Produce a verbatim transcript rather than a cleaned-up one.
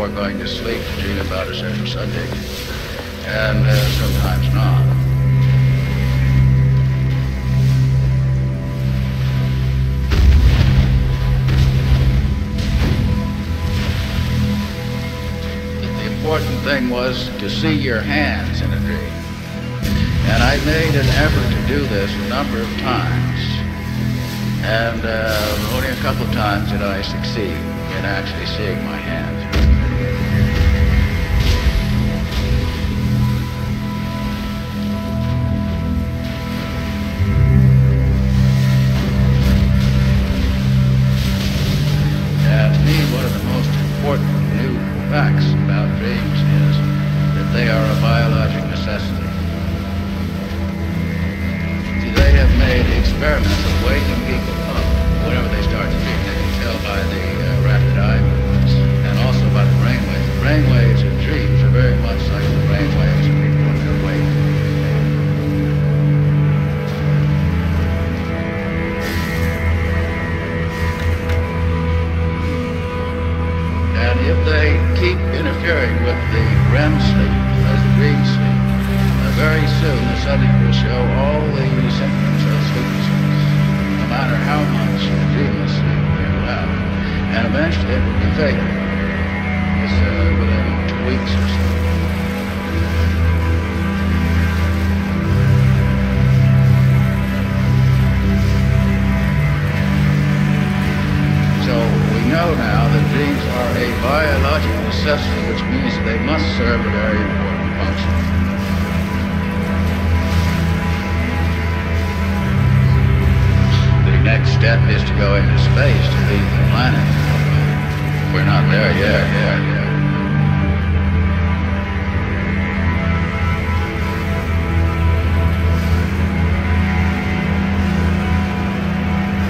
before going to sleep to dream about a certain subject, and uh, sometimes not. The important thing was to see your hands in a dream. And I made an effort to do this a number of times. And uh, only a couple of times did I succeed in actually seeing my hands. And to me, one of the most important new facts about dreams is that they are a biologic necessity. They have made experiments of waking people up whenever they start to dream. They can tell by the uh, rapid eye movements and also by the brain waves. The brain waves of dreams are very much like the brain waves of people when they're awake. And if they keep interfering with the R E M sleep as the dream sleep, very soon the subject will show all the symptoms of sleeplessness, no matter how much dreamless sleep you have. And eventually it will be fatal. It's uh, within two weeks or so. So we know now that dreams are a biological necessity, which means that they must serve a very important function. The next step is to go into space to leave the planet. We're not there yet, yeah, yeah.